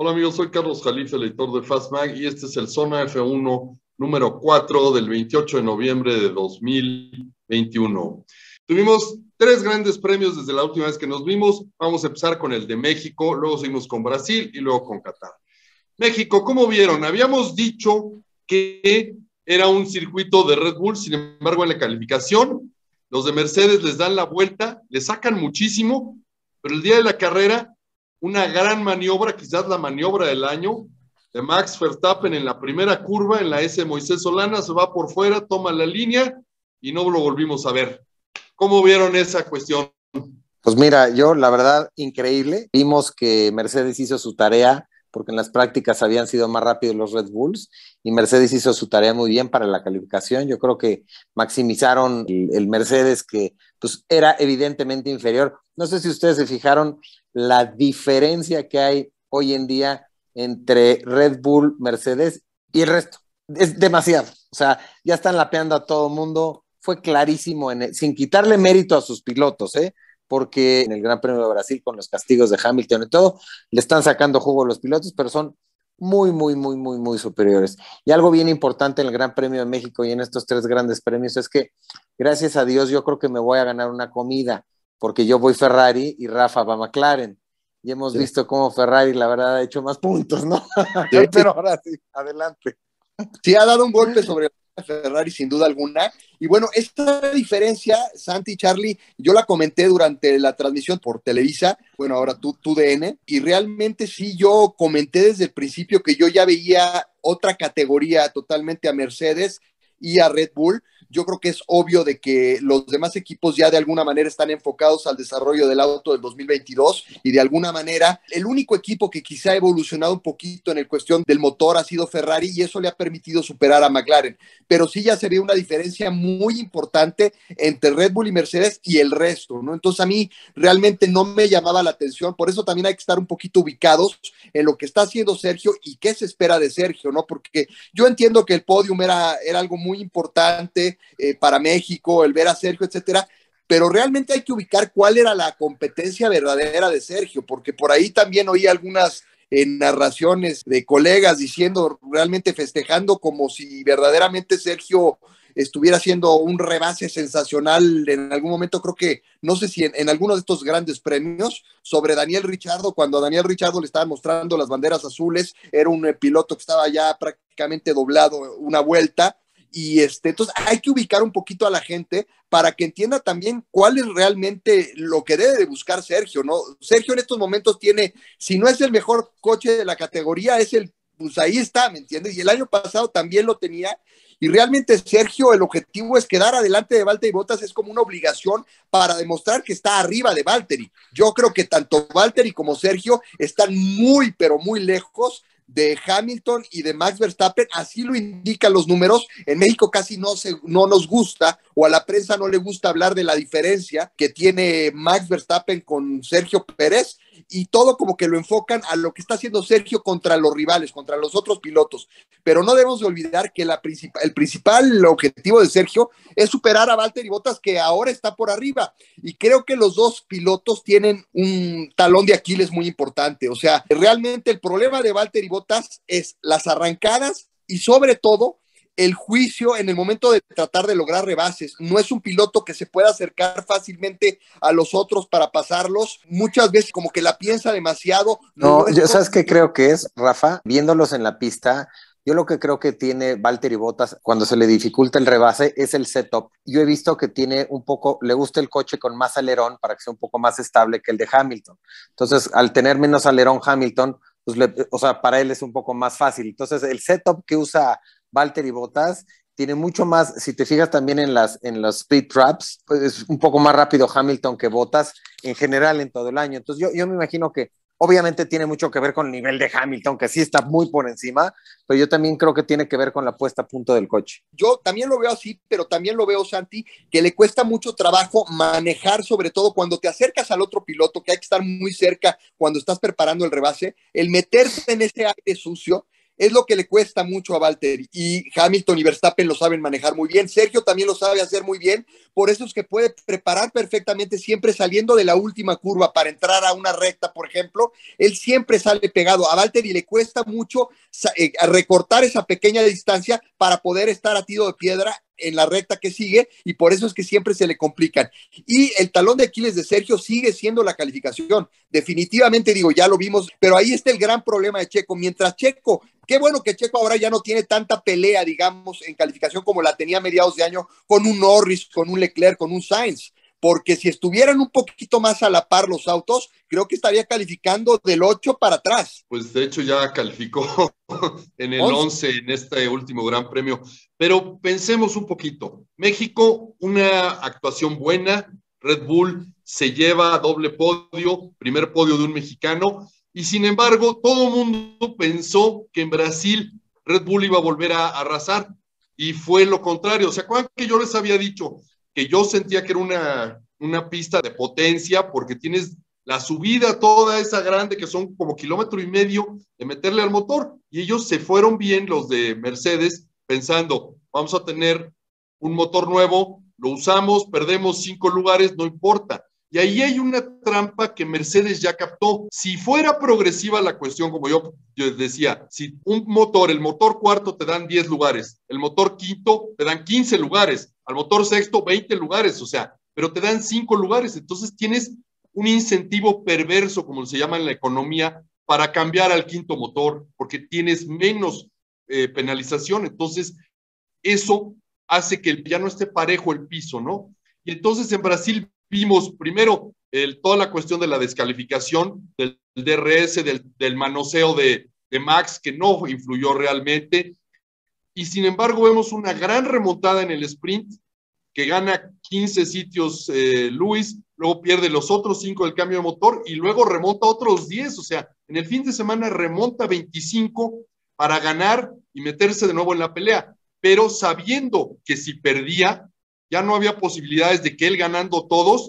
Hola amigos, soy Carlos Jalife, el editor de Fastmag, y este es el Zona F1 número 4 del 28 de noviembre de 2021. Tuvimos 3 grandes premios desde la última vez que nos vimos. Vamos a empezar con el de México, luego seguimos con Brasil y luego con Qatar. México, ¿cómo vieron? Habíamos dicho que era un circuito de Red Bull, sin embargo en la calificación los de Mercedes les dan la vuelta, le sacan muchísimo, pero el día de la carrera una gran maniobra, quizás la maniobra del año, de Max Verstappen en la primera curva, en la S Moisés Solana, se va por fuera, toma la línea y no lo volvimos a ver. ¿Cómo vieron esa cuestión? Pues mira, yo la verdad, increíble. Vimos que Mercedes hizo su tarea, porque en las prácticas habían sido más rápidos los Red Bulls, y Mercedes hizo su tarea muy bien para la calificación. Yo creo que maximizaron el Mercedes, que pues era evidentemente inferior. No sé si ustedes se fijaron la diferencia que hay hoy en día entre Red Bull, Mercedes y el resto. Es demasiado. O sea, ya están lapeando a todo mundo. Fue clarísimo, sin quitarle mérito a sus pilotos, porque en el Gran Premio de Brasil, con los castigos de Hamilton y todo, le están sacando jugo a los pilotos, pero son muy superiores. Y algo bien importante en el Gran Premio de México y en estos 3 grandes premios es que, gracias a Dios, yo creo que me voy a ganar una comida, porque yo voy Ferrari y Rafa va McLaren. Y hemos visto cómo Ferrari, la verdad, ha hecho más puntos, ¿no? Sí. Pero ahora sí, adelante. Sí, ha dado un golpe sobre Ferrari sin duda alguna. Y bueno, esta diferencia, Santi y Charlie, yo la comenté durante la transmisión por Televisa, bueno, ahora TUDN, y realmente sí, yo comenté desde el principio que yo ya veía otra categoría totalmente a Mercedes y a Red Bull. Yo creo que es obvio de que los demás equipos ya de alguna manera están enfocados al desarrollo del auto del 2022 y de alguna manera el único equipo que quizá ha evolucionado un poquito en el cuestión del motor ha sido Ferrari y eso le ha permitido superar a McLaren. Pero sí ya se ve una diferencia muy importante entre Red Bull y Mercedes y el resto, ¿no? Entonces a mí realmente no me llamaba la atención, por eso también hay que estar un poquito ubicados en lo que está haciendo Sergio y qué se espera de Sergio, ¿no? Porque yo entiendo que el podium era algo muy importante para México, el ver a Sergio, etcétera, pero realmente hay que ubicar cuál era la competencia verdadera de Sergio, porque por ahí también oí algunas narraciones de colegas diciendo, realmente festejando como si verdaderamente Sergio estuviera haciendo un rebase sensacional en algún momento, creo que, no sé si en alguno de estos grandes premios, sobre Daniel Ricciardo, cuando a Daniel Ricciardo le estaban mostrando las banderas azules, era un piloto que estaba ya prácticamente doblado una vuelta, y entonces hay que ubicar un poquito a la gente para que entienda también cuál es realmente lo que debe de buscar Sergio, ¿no? Sergio en estos momentos tiene, si no es el mejor coche de la categoría, pues ahí está, ¿me entiendes? Y el año pasado también lo tenía, y realmente Sergio, el objetivo es quedar adelante de Valtteri Bottas, es como una obligación para demostrar que está arriba de Valtteri. Yo creo que tanto Valtteri como Sergio están muy, pero muy lejos de Hamilton y de Max Verstappen, así lo indican los números. En México casi no nos gusta, o a la prensa no le gusta hablar de la diferencia que tiene Max Verstappen con Sergio Pérez, y todo como que lo enfocan a lo que está haciendo Sergio contra los rivales, contra los otros pilotos, pero no debemos de olvidar que el principal objetivo de Sergio es superar a Valtteri Bottas, que ahora está por arriba, y creo que los dos pilotos tienen un talón de Aquiles muy importante. O sea, realmente el problema de Valtteri Bottas es las arrancadas y sobre todo el juicio en el momento de tratar de lograr rebases. No es un piloto que se pueda acercar fácilmente a los otros para pasarlos. Muchas veces como que la piensa demasiado. No, yo, ¿sabes qué creo que es, Rafa? Viéndolos en la pista, yo lo que creo que tiene Valtteri Bottas cuando se le dificulta el rebase es el setup. Yo he visto que tiene un poco, le gusta el coche con más alerón para que sea un poco más estable que el de Hamilton. Entonces, al tener menos alerón Hamilton, pues o sea, para él es un poco más fácil. Entonces, el setup que usa Valtteri Bottas tiene mucho más, si te fijas también en los speed traps, pues es un poco más rápido Hamilton que Bottas en general en todo el año. Entonces yo me imagino que obviamente tiene mucho que ver con el nivel de Hamilton, que sí está muy por encima, pero yo también creo que tiene que ver con la puesta a punto del coche. Yo también lo veo así, pero también lo veo, Santi, que le cuesta mucho trabajo manejar, sobre todo cuando te acercas al otro piloto, que hay que estar muy cerca cuando estás preparando el rebase, el meterte en ese aire sucio. es lo que le cuesta mucho a Valtteri, y Hamilton y Verstappen lo saben manejar muy bien. Sergio también lo sabe hacer muy bien, por eso es que puede preparar perfectamente, siempre saliendo de la última curva para entrar a una recta, por ejemplo. Él siempre sale pegado. A Valtteri le cuesta mucho recortar esa pequeña distancia para poder estar a tiro de piedra en la recta que sigue, y por eso es que siempre se le complican. Y el talón de Aquiles de Sergio sigue siendo la calificación. Definitivamente, digo, ya lo vimos, pero ahí está el gran problema de Checo. Mientras Checo, qué bueno que Checo ahora ya no tiene tanta pelea, digamos, en calificación como la tenía a mediados de año con un Norris, con un Leclerc, con un Sainz, porque si estuvieran un poquito más a la par los autos, creo que estaría calificando del 8 para atrás. Pues de hecho ya calificó en el 11 en este último Gran Premio. Pero pensemos un poquito. México, una actuación buena. Red Bull se lleva doble podio, primer podio de un mexicano. Y sin embargo, todo el mundo pensó que en Brasil Red Bull iba a volver a arrasar. Y fue lo contrario. ¿Se acuerdan que yo les había dicho que yo sentía que era una pista de potencia porque tienes la subida toda esa grande que son como 1,5 kilómetros de meterle al motor? Y ellos se fueron bien, los de Mercedes, pensando, vamos a tener un motor nuevo, lo usamos, perdemos 5 lugares, no importa. Y ahí hay una trampa que Mercedes ya captó. Si fuera progresiva la cuestión, como yo decía, si un motor, el motor cuarto te dan 10 lugares, el motor quinto te dan 15 lugares, al motor sexto 20 lugares, o sea, pero te dan 5 lugares. Entonces tienes un incentivo perverso, como se llama en la economía, para cambiar al quinto motor, porque tienes menos penalización. Entonces, eso hace que ya no esté parejo el piso, ¿no? Y entonces en Brasil vimos primero toda la cuestión de la descalificación, del DRS, del manoseo de Max, que no influyó realmente, y sin embargo vemos una gran remontada en el sprint, que gana 15 sitios Lewis, luego pierde los otros 5 del cambio de motor, y luego remonta otros 10, o sea, en el fin de semana remonta 25 para ganar y meterse de nuevo en la pelea, pero sabiendo que si perdía, ya no había posibilidades de que él ganando todos,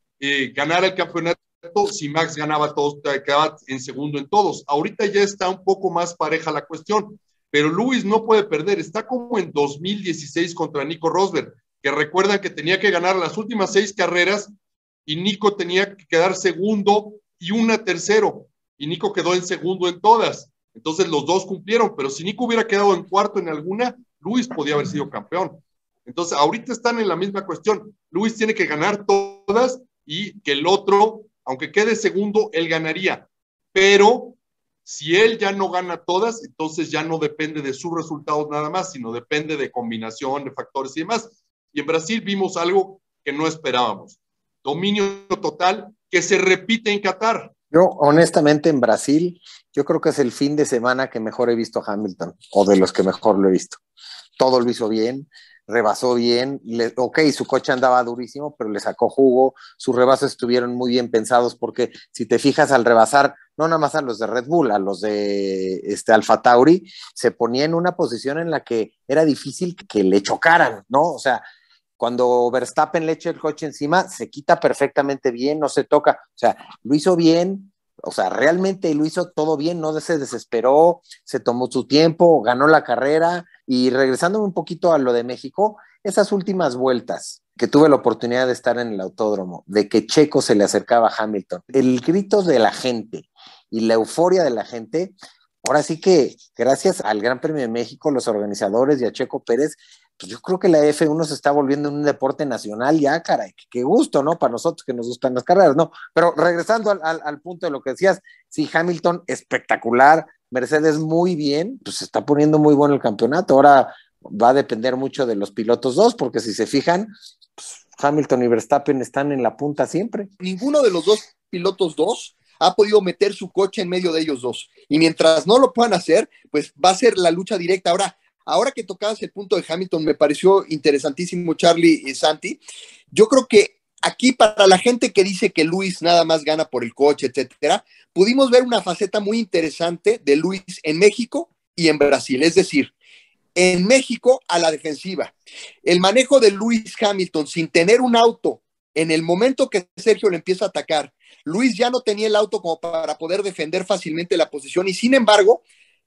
ganara el campeonato. Si Max ganaba todos, quedaba en segundo en todos. Ahorita ya está un poco más pareja la cuestión, pero Lewis no puede perder. Está como en 2016 contra Nico Rosberg, que recuerdan que tenía que ganar las últimas 6 carreras y Nico tenía que quedar segundo y una tercero, y Nico quedó en segundo en todas. Entonces los dos cumplieron, pero si Nico hubiera quedado en cuarto en alguna, Lewis podía haber sido campeón. Entonces ahorita están en la misma cuestión. Lewis tiene que ganar todas y que el otro, aunque quede segundo, él ganaría. Pero si él ya no gana todas, entonces ya no depende de sus resultados nada más, sino depende de combinación de factores y demás. Y en Brasil vimos algo que no esperábamos. Dominio total que se repite en Qatar. Yo, honestamente, en Brasil, yo creo que es el fin de semana que mejor he visto a Hamilton, o de los que mejor lo he visto. Todo lo hizo bien, rebasó bien, ok, su coche andaba durísimo, pero le sacó jugo, sus rebases estuvieron muy bien pensados, porque si te fijas al rebasar, no nada más a los de Red Bull, a los de Alfa Tauri, se ponía en una posición en la que era difícil que le chocaran, ¿no? O sea, cuando Verstappen le echa el coche encima, se quita perfectamente bien, no se toca, o sea, lo hizo bien, o sea, realmente lo hizo todo bien, no se desesperó, se tomó su tiempo, ganó la carrera. Y regresándome un poquito a lo de México, esas últimas vueltas que tuve la oportunidad de estar en el autódromo, de que Checo se le acercaba a Hamilton, el grito de la gente y la euforia de la gente, ahora sí que gracias al Gran Premio de México, los organizadores y a Checo Pérez, pues yo creo que la F1 se está volviendo un deporte nacional ya, caray, qué gusto, ¿no? Para nosotros que nos gustan las carreras, ¿no? Pero regresando al punto de lo que decías, sí, Hamilton espectacular, Mercedes muy bien, pues se está poniendo muy bueno el campeonato. Ahora va a depender mucho de los pilotos dos, porque si se fijan, pues Hamilton y Verstappen están en la punta siempre. Ninguno de los dos pilotos dos ha podido meter su coche en medio de ellos dos. Y mientras no lo puedan hacer, pues va a ser la lucha directa. Ahora que tocabas el punto de Hamilton, me pareció interesantísimo, Charlie y Santi. Yo creo que aquí, para la gente que dice que Lewis nada más gana por el coche, etcétera, pudimos ver una faceta muy interesante de Lewis en México y en Brasil. Es decir, en México a la defensiva. El manejo de Lewis Hamilton sin tener un auto en el momento que Sergio le empieza a atacar. Lewis ya no tenía el auto como para poder defender fácilmente la posición y sin embargo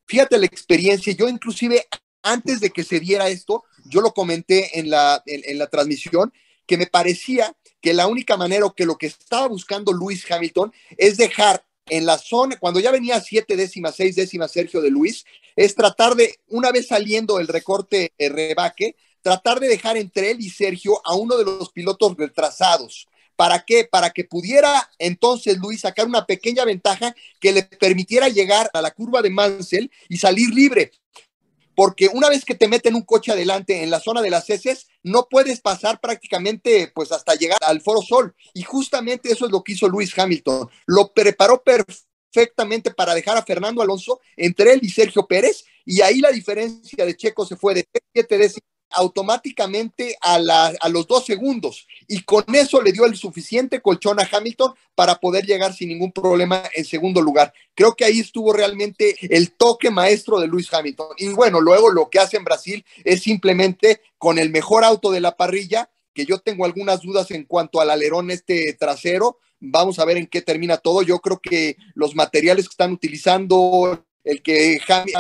fíjate la experiencia, yo inclusive antes de que se diera esto, yo lo comenté en la transmisión, que me parecía que la única manera o que lo que estaba buscando Lewis Hamilton es dejar en la zona, cuando ya venía 7 décimas, 6 décimas Sergio de Luis, es tratar de, una vez saliendo el recorte rebaque, tratar de dejar entre él y Sergio a uno de los pilotos retrasados. ¿Para qué? Para que pudiera entonces Luis sacar una pequeña ventaja que le permitiera llegar a la curva de Mansell y salir libre. Porque una vez que te meten un coche adelante en la zona de las heces, no puedes pasar prácticamente pues hasta llegar al Foro Sol. Y justamente eso es lo que hizo Lewis Hamilton. Lo preparó perfectamente para dejar a Fernando Alonso entre él y Sergio Pérez, y ahí la diferencia de Checo se fue de 7 décimas automáticamente a los 2 segundos, y con eso le dio el suficiente colchón a Hamilton para poder llegar sin ningún problema en segundo lugar. Creo que ahí estuvo realmente el toque maestro de Lewis Hamilton. Y bueno, luego lo que hace en Brasil es simplemente con el mejor auto de la parrilla, que yo tengo algunas dudas en cuanto al alerón trasero. Vamos a ver en qué termina todo. Yo creo que los materiales que están utilizando, el que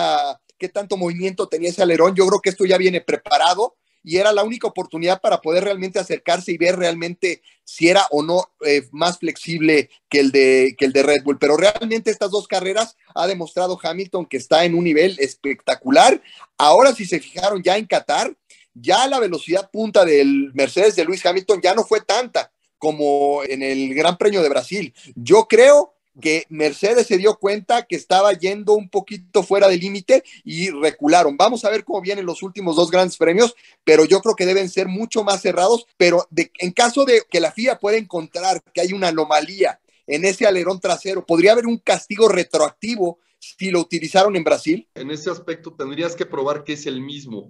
qué tanto movimiento tenía ese alerón, yo creo que esto ya viene preparado y era la única oportunidad para poder realmente acercarse y ver realmente si era o no más flexible que el de Red Bull. Pero realmente estas dos carreras ha demostrado Hamilton que está en un nivel espectacular. Ahora, si se fijaron ya en Qatar, ya la velocidad punta del Mercedes de Lewis Hamilton ya no fue tanta como en el Gran Premio de Brasil. Yo creo que Mercedes se dio cuenta que estaba yendo un poquito fuera del límite y recularon. Vamos a ver cómo vienen los últimos 2 grandes premios, pero yo creo que deben ser mucho más cerrados, pero en caso de que la FIA pueda encontrar que hay una anomalía en ese alerón trasero, ¿podría haber un castigo retroactivo si lo utilizaron en Brasil? En ese aspecto tendrías que probar que es el mismo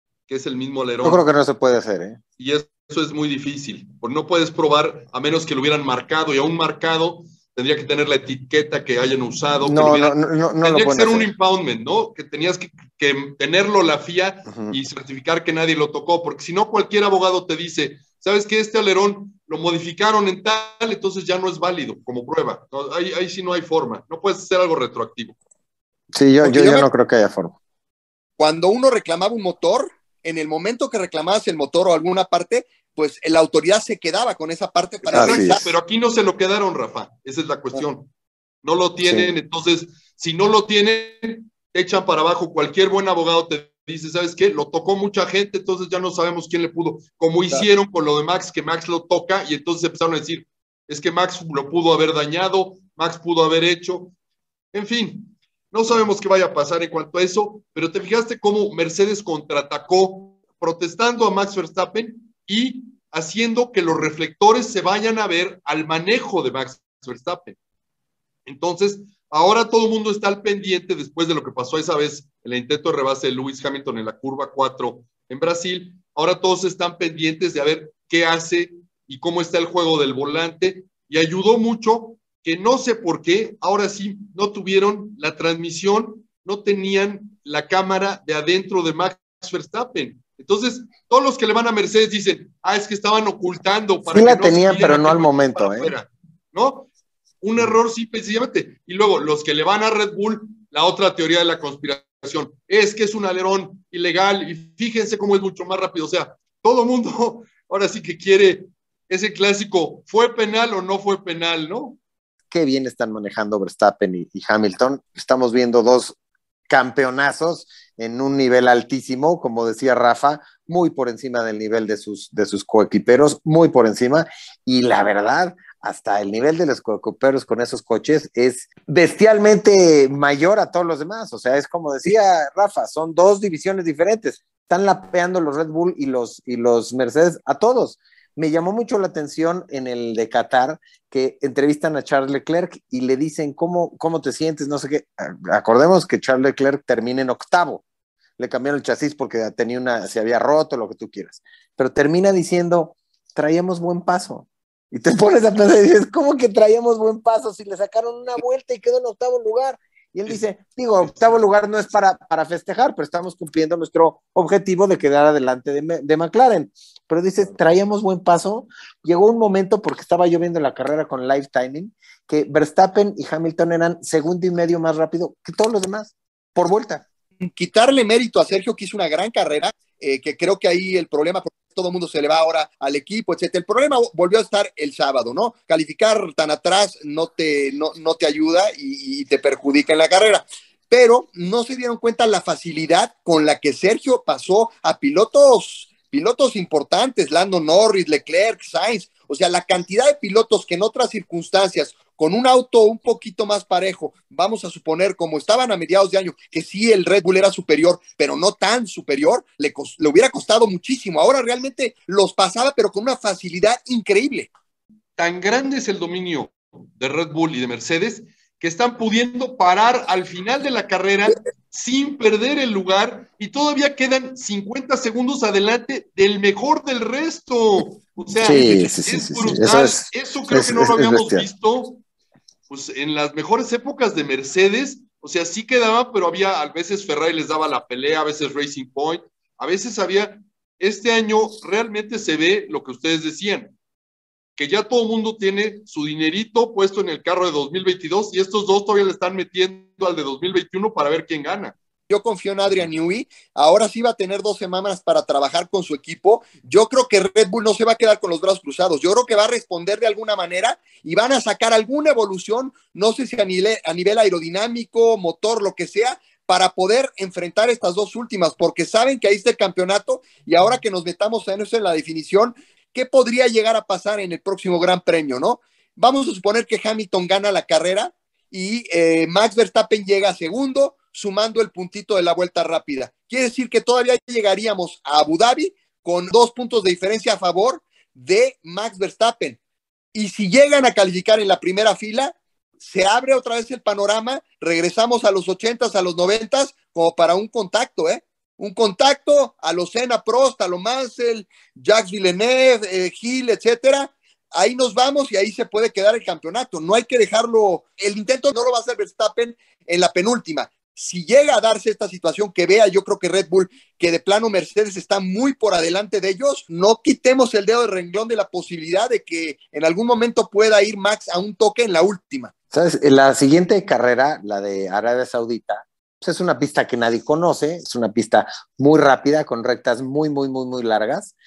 alerón. Yo creo que no se puede hacer, ¿eh? Y eso es muy difícil, porque no puedes probar a menos que lo hubieran marcado, y aún marcado tendría que tener la etiqueta que hayan usado. No, que no tendría lo que ser hacer. un impoundment, ¿no? Que tenías que tenerlo la FIA y certificar que nadie lo tocó, porque si no cualquier abogado te dice, ¿sabes qué? Este alerón lo modificaron en tal, entonces ya no es válido como prueba. No, ahí sí no hay forma, no puedes hacer algo retroactivo. Sí, yo no creo que haya forma. Cuando uno reclamaba un motor, en el momento que reclamabas el motor o alguna parte, pues la autoridad se quedaba con esa parte para revisar. Pero aquí no se lo quedaron, Rafa, esa es la cuestión. No lo tienen, sí. Entonces, si no lo tienen, te echan para abajo. Cualquier buen abogado te dice, ¿sabes qué? Lo tocó mucha gente, entonces ya no sabemos quién le pudo. Como hicieron con lo de Max, que Max lo toca, y entonces empezaron a decir, es que Max lo pudo haber dañado, Max pudo haber hecho. En fin, no sabemos qué vaya a pasar en cuanto a eso, pero te fijaste cómo Mercedes contraatacó protestando a Max Verstappen y haciendo que los reflectores se vayan a ver al manejo de Max Verstappen. Entonces, ahora todo el mundo está al pendiente después de lo que pasó esa vez, el intento de rebase de Lewis Hamilton en la curva 4 en Brasil. Ahora todos están pendientes de a ver qué hace y cómo está el juego del volante, y ayudó mucho que no sé por qué, ahora sí no tuvieron la transmisión, no tenían la cámara de adentro de Max Verstappen. Entonces, todos los que le van a Mercedes dicen, es que estaban ocultando. Para sí que la no tenían, pero no al momento, ¿no? Un error simple y sencillamente. Y luego, los que le van a Red Bull, la otra teoría de la conspiración, es que es un alerón ilegal, y fíjense cómo es mucho más rápido. O sea, todo el mundo ahora sí que quiere ese clásico, ¿fue penal o no fue penal, no? Qué bien están manejando Verstappen y Hamilton. Estamos viendo 2 campeonazos en un nivel altísimo, como decía Rafa, muy por encima del nivel de sus coequiperos, muy por encima, y la verdad, hasta el nivel de los coequiperos con esos coches es bestialmente mayor a todos los demás. O sea, es como decía Rafa, son 2 divisiones diferentes, están lapeando los Red Bull y los Mercedes a todos. Me llamó mucho la atención en el de Qatar, que entrevistan a Charles Leclerc y le dicen, ¿cómo te sientes? No sé qué. Acordemos que Charles Leclerc termina en 8º. Le cambiaron el chasis porque se había roto, lo que tú quieras. Pero termina diciendo, traíamos buen paso. Y te pones a pensar y dices, ¿cómo que traíamos buen paso? Si le sacaron una vuelta y quedó en 8º lugar. Y él dice, 8º lugar no es para festejar, pero estamos cumpliendo nuestro objetivo de quedar adelante de McLaren. Pero dice, traíamos buen paso. Llegó un momento, porque estaba yo viendo la carrera con live timing, que Verstappen y Hamilton eran 1.5 segundos más rápido que todos los demás. por vuelta. Quitarle mérito a Sergio, que hizo una gran carrera, que creo que ahí el problema, porque todo el mundo se le va ahora al equipo, etcétera. El problema volvió a estar el sábado, ¿no? Calificar tan atrás no te ayuda y te perjudica en la carrera. Pero no se dieron cuenta la facilidad con la que Sergio pasó a pilotos importantes, Lando Norris, Leclerc, Sainz, o sea, la cantidad de pilotos que en otras circunstancias, con un auto un poquito más parejo, vamos a suponer, como estaban a mediados de año, que sí el Red Bull era superior, pero no tan superior, le hubiera costado muchísimo. Ahora realmente los pasaba, pero con una facilidad increíble. Tan grande es el dominio de Red Bull y de Mercedes que están pudiendo parar al final de la carrera sin perder el lugar y todavía quedan 50 segundos adelante del mejor del resto. O sea, sí, es brutal. Eso creo que no lo habíamos visto pues, en las mejores épocas de Mercedes. O sea, sí quedaba, pero había, a veces Ferrari les daba la pelea, a veces Racing Point, a veces había. Este año realmente se ve lo que ustedes decían, que ya todo el mundo tiene su dinerito puesto en el carro de 2022 y estos dos todavía le están metiendo al de 2021 para ver quién gana. Yo confío en Adrian Newey, ahora sí va a tener 2 semanas para trabajar con su equipo. Yo creo que Red Bull no se va a quedar con los brazos cruzados, yo creo que va a responder de alguna manera y van a sacar alguna evolución, no sé si a nivel aerodinámico, motor, lo que sea, para poder enfrentar estas dos últimas, porque saben que ahí está el campeonato y ahora que nos metamos en eso en la definición, ¿qué podría llegar a pasar en el próximo Gran Premio, no? Vamos a suponer que Hamilton gana la carrera y Max Verstappen llega a segundo, sumando el puntito de la vuelta rápida. Quiere decir que todavía llegaríamos a Abu Dhabi con 2 puntos de diferencia a favor de Max Verstappen. Y si llegan a calificar en la primera fila, se abre otra vez el panorama, regresamos a los 80s, a los 90s, como para un contacto, un contacto a los Senna, Prost, a los Mansell, Jacques Villeneuve, Hill, etcétera. Ahí nos vamos y ahí se puede quedar el campeonato. No hay que dejarlo, el intento no lo va a hacer Verstappen en la penúltima. Si llega a darse esta situación que vea, yo creo que Red Bull, que de plano Mercedes está muy por adelante de ellos, no quitemos el dedo del renglón de la posibilidad de que en algún momento pueda ir Max a un toque en la última. ¿Sabes? La siguiente carrera, la de Arabia Saudita, pues es una pista que nadie conoce, es una pista muy rápida, con rectas muy, muy, muy, muy largas.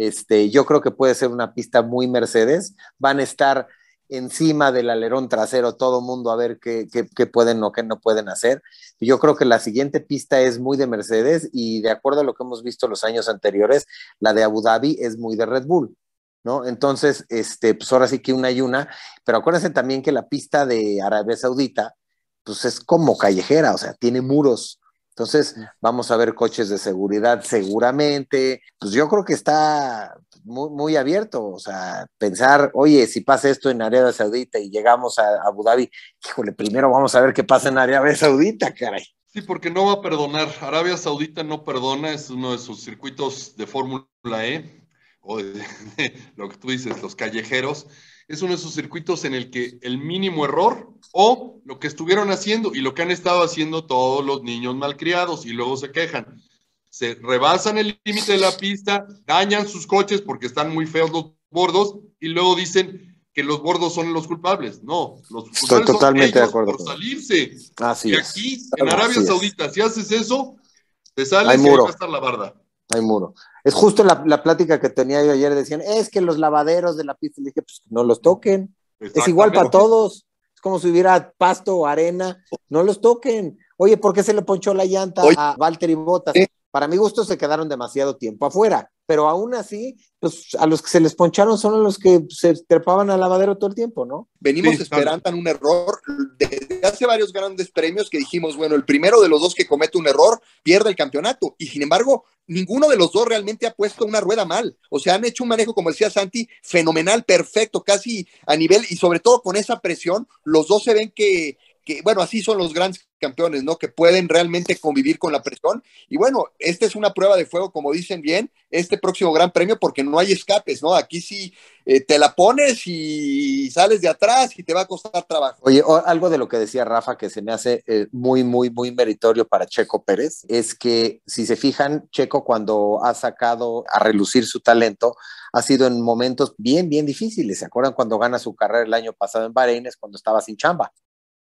Yo creo que puede ser una pista muy Mercedes. Van a estar encima del alerón trasero todo el mundo a ver qué pueden o qué no pueden hacer. Yo creo que la siguiente pista es muy de Mercedes y de acuerdo a lo que hemos visto los años anteriores, la de Abu Dhabi es muy de Red Bull, ¿no? Entonces, pues ahora sí que una y una, pero acuérdense también que la pista de Arabia Saudita, pues es como callejera, o sea, tiene muros. Entonces, vamos a ver coches de seguridad seguramente. Pues yo creo que está muy, muy abierto. O sea, pensar, oye, si pasa esto en Arabia Saudita y llegamos a Abu Dhabi, híjole, primero vamos a ver qué pasa en Arabia Saudita, caray. Sí, porque no va a perdonar. Arabia Saudita no perdona, es uno de sus circuitos de Fórmula E, o de lo que tú dices, los callejeros. Es uno de esos circuitos en el que el mínimo error o lo que estuvieron haciendo y lo que han estado haciendo todos los niños malcriados y luego se quejan. Se rebasan el límite de la pista, dañan sus coches porque están muy feos los bordos y luego dicen que los bordos son los culpables. No, los culpables Estoy totalmente son ellos de acuerdo por salirse. Así y es. aquí, en Arabia Saudita, si haces eso, te sales Hay y ahí muro. va a estar la barda. Hay muro. Es justo la plática que tenía yo ayer, decían, es que los lavaderos de la pista, le dije, pues no los toquen, es igual para todos, es como si hubiera pasto o arena, no los toquen. Oye, ¿por qué se le ponchó la llanta a Valtteri Bottas? Para mi gusto se quedaron demasiado tiempo afuera, pero aún así, pues a los que se les poncharon son a los que se trepaban al lavadero todo el tiempo, ¿no? Venimos esperando un error desde hace varios grandes premios que dijimos, bueno, el primero de los dos que comete un error pierde el campeonato, y sin embargo, ninguno de los dos realmente ha puesto una rueda mal. O sea, han hecho un manejo, como decía Santi, fenomenal, perfecto, casi a nivel, y sobre todo con esa presión, los dos se ven que bueno, así son los grandes campeones, ¿no? Que pueden realmente convivir con la presión. Y bueno, esta es una prueba de fuego, como dicen bien, este próximo Gran Premio, porque no hay escapes, ¿no? Aquí sí te la pones y sales de atrás y te va a costar trabajo. Oye, algo de lo que decía Rafa que se me hace muy, muy, muy meritorio para Checo Pérez, es que si se fijan, Checo cuando ha sacado a relucir su talento, ha sido en momentos bien, bien difíciles. ¿Se acuerdan cuando gana su carrera el año pasado en Bahrein? Es cuando estaba sin chamba,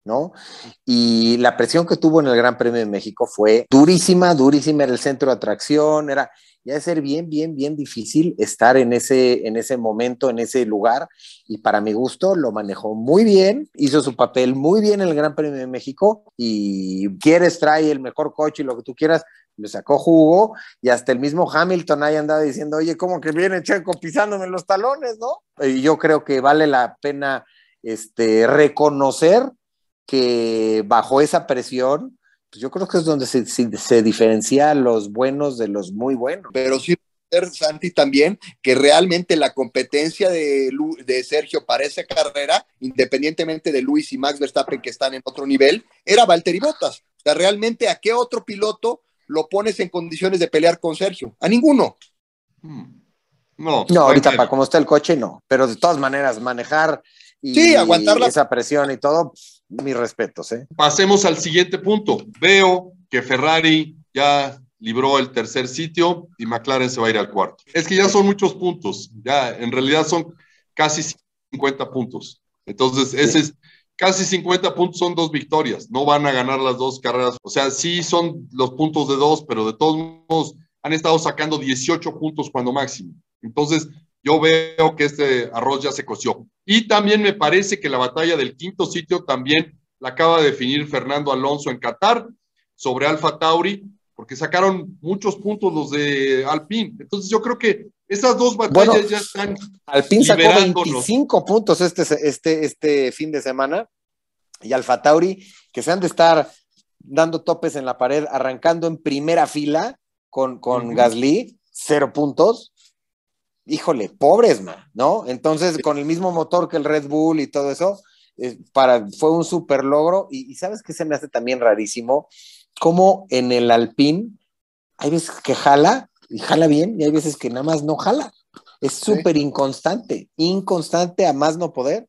¿no? Y la presión que tuvo en el Gran Premio de México fue durísima, durísima, era el centro de atracción, era ya de ser bien, bien, bien difícil estar en ese momento, en ese lugar, y para mi gusto lo manejó muy bien, hizo su papel muy bien en el Gran Premio de México, y quieres, trae el mejor coche y lo que tú quieras, le sacó jugo, y hasta el mismo Hamilton ahí andaba diciendo, oye, ¿cómo que viene Checo pisándome los talones, no? Y yo creo que vale la pena reconocer que bajo esa presión, pues yo creo que es donde se diferencia los buenos de los muy buenos. Pero sí, Santi, también que realmente la competencia de Sergio para esa carrera, independientemente de Luis y Max Verstappen que están en otro nivel, era Valtteri Bottas. O sea, realmente, ¿a qué otro piloto lo pones en condiciones de pelear con Sergio? A ninguno. No, ahorita para cómo está el coche, no. Pero de todas maneras, manejar y sí, aguantar esa presión y todo, mis respetos. Pasemos al siguiente punto. Veo que Ferrari ya libró el tercer sitio y McLaren se va a ir al cuarto. Es que ya son muchos puntos. Ya en realidad son casi 50 puntos. Entonces, ese es casi 50 puntos, son 2 victorias. No van a ganar las 2 carreras. O sea, sí son los puntos de 2, pero de todos modos han estado sacando 18 puntos cuando máximo. Entonces, yo veo que este arroz ya se coció. Y también me parece que la batalla del quinto sitio también la acaba de definir Fernando Alonso en Qatar sobre Alfa Tauri, porque sacaron muchos puntos los de Alpine. Entonces yo creo que esas 2 batallas ya están Alpine sacó 25 puntos este fin de semana, y Alfa Tauri, que se han de estar dando topes en la pared, arrancando en primera fila con Gasly, 0 puntos. Híjole, pobres, ¿no? Entonces, con el mismo motor que el Red Bull y todo eso, fue un súper logro. Y ¿sabes qué se me hace también rarísimo? Como en el Alpine hay veces que jala, y jala bien, y hay veces que nada más no jala. Es súper inconstante a más no poder.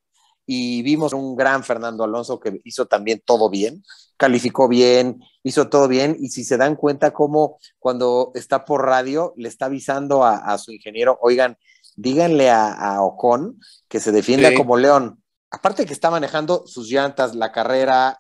Y vimos un gran Fernando Alonso que hizo también todo bien, calificó bien, hizo todo bien, y si se dan cuenta cómo cuando está por radio le está avisando a su ingeniero, oigan, díganle a Ocon que se defienda como león. Aparte que está manejando sus llantas, la carrera,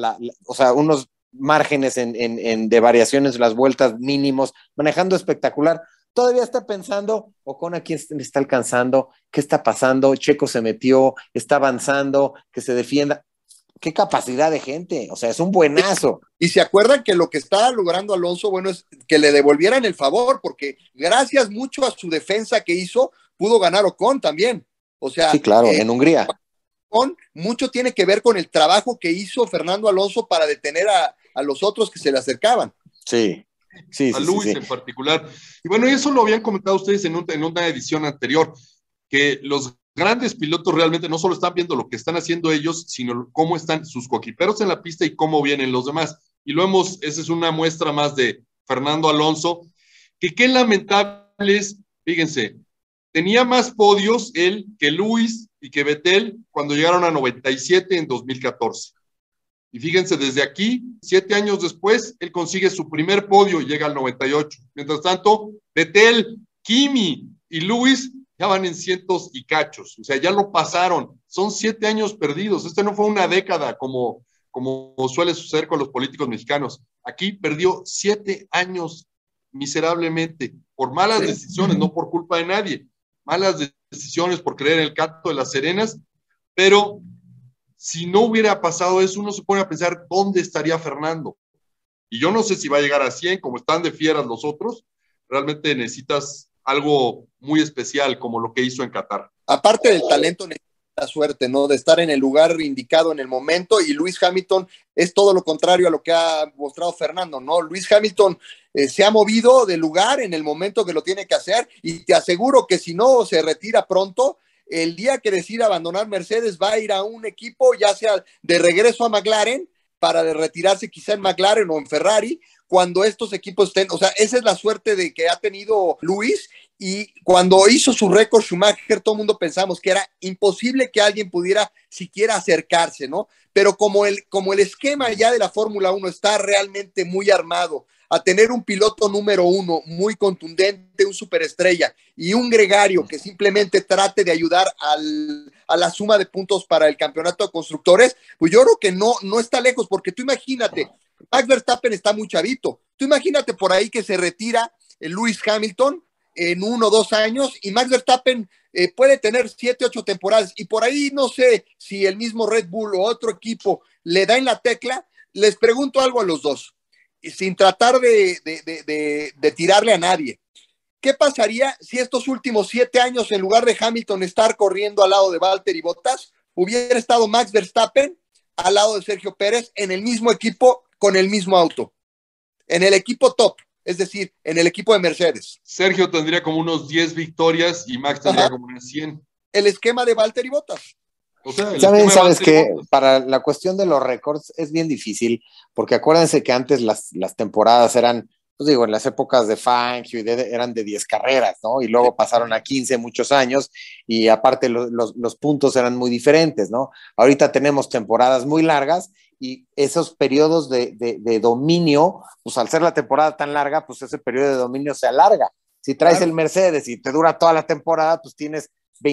o sea, unos márgenes de variaciones, las vueltas mínimos, manejando espectacular. Todavía está pensando, Ocon a quién le está alcanzando, qué está pasando, Checo se metió, está avanzando, que se defienda. Qué capacidad de gente, o sea, es un buenazo. Y se acuerdan que lo que está logrando Alonso, bueno, es que le devolvieran el favor, porque gracias mucho a su defensa que hizo, pudo ganar Ocon también. O sea, sí, claro, en Hungría. Ocon mucho tiene que ver con el trabajo que hizo Fernando Alonso para detener a los otros que se le acercaban. Sí. Sí, a Luis en particular. Y bueno, eso lo habían comentado ustedes en una edición anterior, que los grandes pilotos realmente no solo están viendo lo que están haciendo ellos, sino cómo están sus coequiperos en la pista y cómo vienen los demás. Y esa es una muestra más de Fernando Alonso, que qué lamentable es, fíjense, tenía más podios él que Luis y que Vettel cuando llegaron a 97 en 2014. Y fíjense, desde aquí, 7 años después, él consigue su primer podio y llega al 98. Mientras tanto, Vettel, Kimi y Luis ya van en cientos y cachos. O sea, ya lo pasaron. Son 7 años perdidos. No fue una década como suele suceder con los políticos mexicanos. Aquí perdió 7 años miserablemente por malas decisiones, no por culpa de nadie. Malas decisiones por creer en el canto de las serenas, pero si no hubiera pasado eso, uno se pone a pensar dónde estaría Fernando. Y yo no sé si va a llegar a 100, como están de fieras los otros. Realmente necesitas algo muy especial, como lo que hizo en Qatar. Aparte del talento, la suerte, ¿no? De estar en el lugar indicado en el momento, y Lewis Hamilton es todo lo contrario a lo que ha mostrado Fernando, ¿no? Lewis Hamilton se ha movido de lugar en el momento que lo tiene que hacer, y te aseguro que si no se retira pronto, el día que decida abandonar Mercedes va a ir a un equipo, ya sea de regreso a McLaren, para retirarse quizá en McLaren o en Ferrari, cuando estos equipos estén, o sea, esa es la suerte de que ha tenido Luis. Y cuando hizo su récord Schumacher, todo el mundo pensamos que era imposible que alguien pudiera siquiera acercarse, ¿no? Pero como el esquema ya de la Fórmula 1 está realmente muy armado a tener un piloto número uno muy contundente, un superestrella, y un gregario que simplemente trate de ayudar a la suma de puntos para el campeonato de constructores, pues yo creo que no está lejos, porque tú imagínate, Max Verstappen está muy chavito, tú imagínate por ahí que se retira Lewis Hamilton en 1 o 2 años, y Max Verstappen puede tener 7, 8 temporadas, y por ahí no sé si el mismo Red Bull o otro equipo le da en la tecla. Les pregunto algo a los dos, sin tratar de tirarle a nadie. ¿Qué pasaría si estos últimos 7 años, en lugar de Hamilton estar corriendo al lado de Valtteri Bottas, hubiera estado Max Verstappen al lado de Sergio Pérez en el mismo equipo, con el mismo auto, en el equipo top? Es decir, en el equipo de Mercedes. Sergio tendría como unos 10 victorias y Max tendría como unas 100. El esquema de Valtteri Bottas. O sea, ¿Sabes que para la cuestión de los récords es bien difícil? Porque acuérdense que antes las temporadas eran, pues digo, en las épocas de Fangio eran de 10 carreras, ¿no? Y luego pasaron a 15 muchos años, y aparte los puntos eran muy diferentes, ¿no? Ahorita tenemos temporadas muy largas, y esos periodos de dominio, pues al ser la temporada tan larga, pues ese periodo de dominio se alarga. Si traes el Mercedes y te dura toda la temporada, pues tienes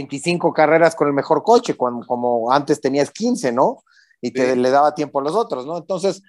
25 carreras con el mejor coche, como antes tenías 15, ¿no? Y le daba tiempo a los otros, ¿no? Entonces,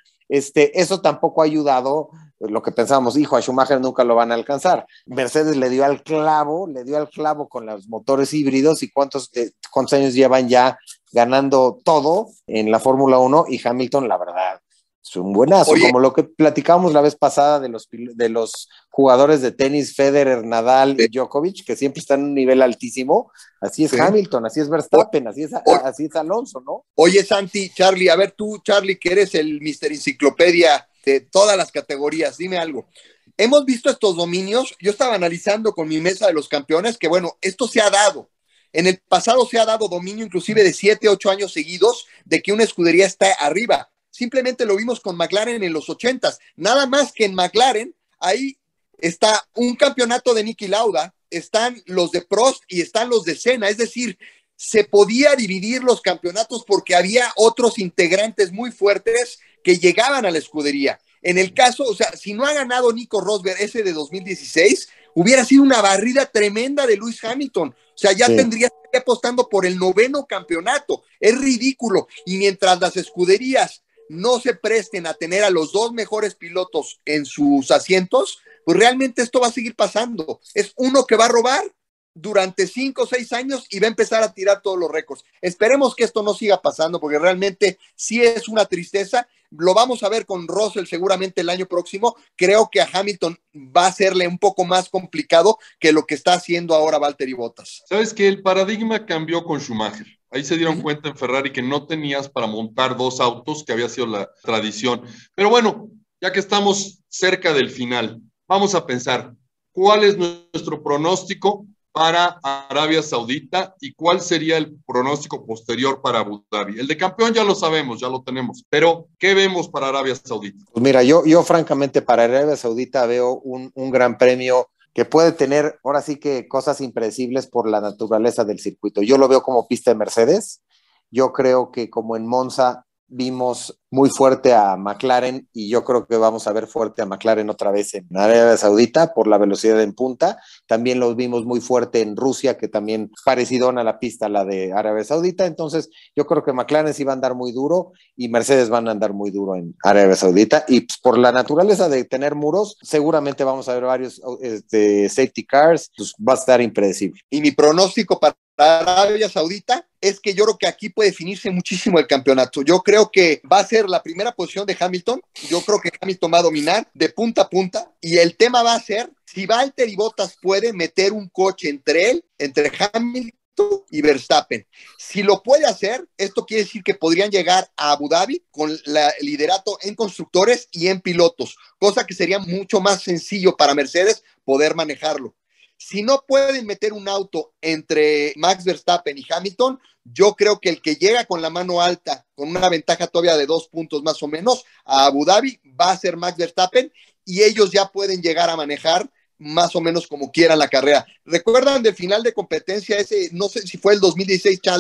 eso tampoco ha ayudado. Lo que pensábamos, hijo, a Schumacher nunca lo van a alcanzar. Mercedes le dio al clavo con los motores híbridos, y cuántos años llevan ya ganando todo en la Fórmula 1, y Hamilton, la verdad, es un buenazo. Oye, como lo que platicábamos la vez pasada de los jugadores de tenis, Federer, Nadal y Djokovic, que siempre están en un nivel altísimo. Así es Hamilton, así es Verstappen, así es Alonso, ¿no? Oye, Santi, Charlie, a ver tú, Charlie, que eres el Mr. Enciclopedia de todas las categorías, dime algo. Hemos visto estos dominios, yo estaba analizando con mi mesa de los campeones, que bueno, esto se ha dado. En el pasado se ha dado dominio inclusive de 7, 8 años seguidos de que una escudería está arriba. Simplemente lo vimos con McLaren en los 80s. Nada más que en McLaren, ahí está un campeonato de Niki Lauda, están los de Prost y están los de Senna. Es decir, se podía dividir los campeonatos porque había otros integrantes muy fuertes que llegaban a la escudería. En el caso, o sea, si no ha ganado Nico Rosberg ese de 2016, hubiera sido una barrida tremenda de Lewis Hamilton. O sea, ya tendría que estar apostando por el 9º campeonato. Es ridículo. Y mientras las escuderías no se presten a tener a los 2 mejores pilotos en sus asientos, pues realmente esto va a seguir pasando. Es uno que va a robar durante 5 o 6 años y va a empezar a tirar todos los récords. Esperemos que esto no siga pasando, porque realmente sí es una tristeza. Lo vamos a ver con Russell seguramente el año próximo. Creo que a Hamilton va a serle un poco más complicado que lo que está haciendo ahora Valtteri Bottas. Sabes que el paradigma cambió con Schumacher. Ahí se dieron cuenta en Ferrari que no tenías para montar 2 autos, que había sido la tradición. Pero bueno, ya que estamos cerca del final, vamos a pensar, ¿cuál es nuestro pronóstico para Arabia Saudita y cuál sería el pronóstico posterior para Abu Dhabi? El de campeón ya lo sabemos, ya lo tenemos, pero ¿qué vemos para Arabia Saudita? Pues mira, yo francamente para Arabia Saudita veo un gran premio que puede tener, ahora sí que cosas impredecibles por la naturaleza del circuito. Yo lo veo como pista de Mercedes. Yo creo que como en Monza vimos muy fuerte a McLaren, y yo creo que vamos a ver fuerte a McLaren otra vez en Arabia Saudita por la velocidad en punta. También los vimos muy fuerte en Rusia, que también parecidona la pista a la de Arabia Saudita. Entonces yo creo que McLaren sí va a andar muy duro y Mercedes van a andar muy duro en Arabia Saudita, y pues, por la naturaleza de tener muros, seguramente vamos a ver varios safety cars, pues va a estar impredecible. Y mi pronóstico para Arabia Saudita es que yo creo que aquí puede definirse muchísimo el campeonato. Yo creo que va a ser la primera posición de Hamilton. Yo creo que Hamilton va a dominar de punta a punta, y el tema va a ser si Valtteri Bottas puede meter un coche entre Hamilton y Verstappen. Si lo puede hacer, esto quiere decir que podrían llegar a Abu Dhabi con el liderato en constructores y en pilotos, cosa que sería mucho más sencillo para Mercedes poder manejarlo. Si no pueden meter un auto entre Max Verstappen y Hamilton, yo creo que el que llega con la mano alta, con una ventaja todavía de 2 puntos más o menos, a Abu Dhabi va a ser Max Verstappen, y ellos ya pueden llegar a manejar más o menos como quieran la carrera. ¿Recuerdan del final de competencia ese? No sé si fue el 2016,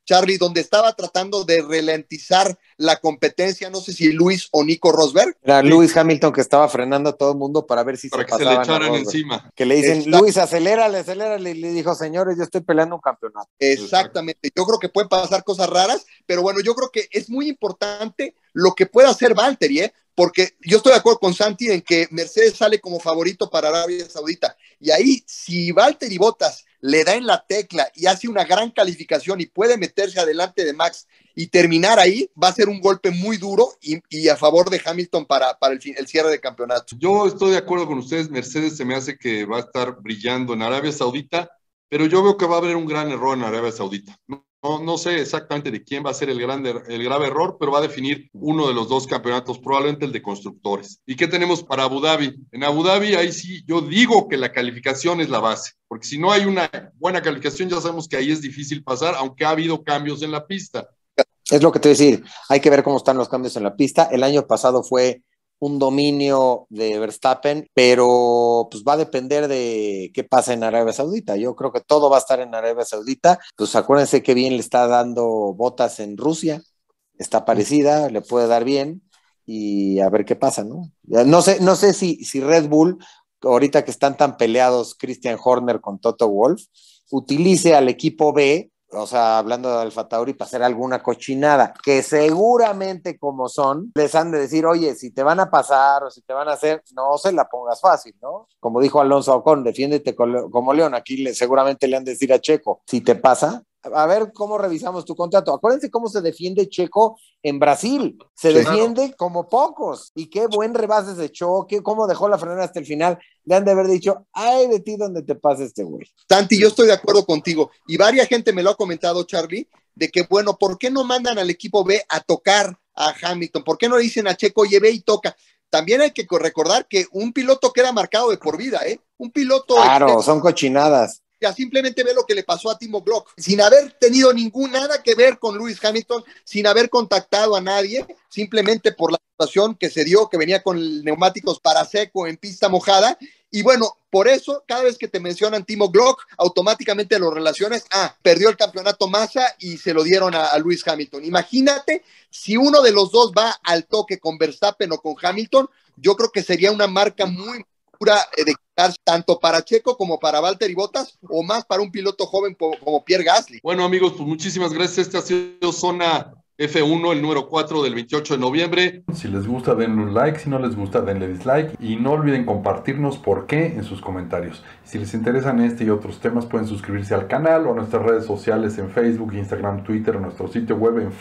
Charlie, donde estaba tratando de ralentizar la competencia, no sé si Luis o Nico Rosberg. Era Lewis Hamilton que estaba frenando a todo el mundo para ver si para se que se le pasaban a echaran Rosberg. encima. Que le dicen, Luis, acelérale, y le dijo, señores, yo estoy peleando un campeonato. Exactamente, yo creo que pueden pasar cosas raras, pero bueno, yo creo que es muy importante lo que pueda hacer Valtteri, porque yo estoy de acuerdo con Santi en que Mercedes sale como favorito para Arabia Saudita, y ahí si Valtteri Bottas le da en la tecla y hace una gran calificación y puede meterse adelante de Max y terminar ahí, va a ser un golpe muy duro y a favor de Hamilton para el cierre de campeonato. Yo estoy de acuerdo con ustedes, Mercedes se me hace que va a estar brillando en Arabia Saudita, pero yo veo que va a haber un gran error en Arabia Saudita. No sé exactamente de quién va a ser el grave error, pero va a definir uno de los dos campeonatos, probablemente el de constructores. ¿Y qué tenemos para Abu Dhabi? En Abu Dhabi, ahí sí, yo digo que la calificación es la base, porque si no hay una buena calificación, ya sabemos que ahí es difícil pasar, aunque ha habido cambios en la pista. Es lo que te voy a decir, hay que ver cómo están los cambios en la pista. El año pasado fue un dominio de Verstappen, pero pues va a depender de qué pasa en Arabia Saudita. Yo creo que todo va a estar en Arabia Saudita. Pues acuérdense que bien le está dando Bottas en Rusia, está parecida, le puede dar bien y a ver qué pasa, ¿no? No sé si Red Bull, ahorita que están tan peleados Christian Horner con Toto Wolff, utilice al equipo B, o sea, hablando de Alfa Tauri, para hacer alguna cochinada, que seguramente como son, les han de decir, oye, si te van a pasar o si te van a hacer, no se la pongas fácil, ¿no? Como dijo Alonso Ocon, defiéndete como león, aquí seguramente le han de decir a Checo, si te pasa, a ver cómo revisamos tu contrato. Acuérdense cómo se defiende Checo en Brasil. Se defiende como pocos. Y qué buen rebase se echó, cómo dejó la frenada hasta el final. Le han de haber dicho, ay de ti donde te pase este güey. Santi, yo estoy de acuerdo contigo. Y varias gente me lo ha comentado, Charlie, de que, bueno, ¿por qué no mandan al equipo B a tocar a Hamilton? ¿Por qué no le dicen a Checo, oye, ve y toca? También hay que recordar que un piloto queda marcado de por vida, ¿eh? Un piloto... Claro, son cochinadas. Ya simplemente ve lo que le pasó a Timo Glock, sin haber tenido nada que ver con Lewis Hamilton, sin haber contactado a nadie, simplemente por la situación que se dio, que venía con neumáticos para seco en pista mojada, y bueno, por eso, cada vez que te mencionan Timo Glock, automáticamente lo relacionas, perdió el campeonato Massa y se lo dieron a Lewis Hamilton. Imagínate, si uno de los dos va al toque con Verstappen o con Hamilton, yo creo que sería una marca muy de quitar tanto para Checo como para Valtteri Bottas o más para un piloto joven como Pierre Gasly. Bueno amigos, pues muchísimas gracias. Este ha sido Zona F1, el número 4 del 28 de noviembre. Si les gusta denle un like, si no les gusta denle dislike y no olviden compartirnos por qué en sus comentarios. Si les interesan este y otros temas pueden suscribirse al canal o a nuestras redes sociales en Facebook, Instagram, Twitter o nuestro sitio web en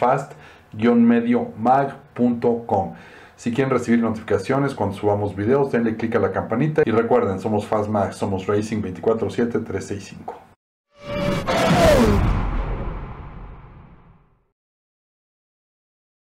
fast-mediomag.com. Si quieren recibir notificaciones cuando subamos videos, denle click a la campanita y recuerden, somos FastMag, somos Racing 24/7 365.